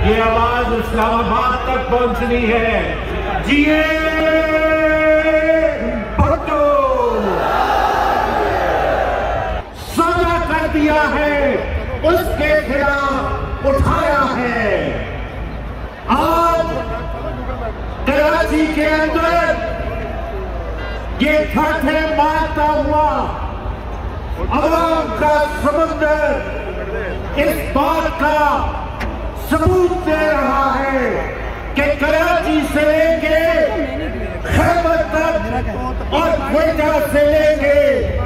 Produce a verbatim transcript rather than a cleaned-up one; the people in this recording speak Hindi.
ये आवाज इस्लामाबाद तक पहुंचनी है। जिए भुट्टो, सजा कर दिया है, उसके खिलाफ उठाया है। आज कराची के अंदर ये ठाठे मारता हुआ अवाम का समंदर इस बात का सबूत दे रहा है कि कराची से लेके खैबर तक और क्वेटा से लेके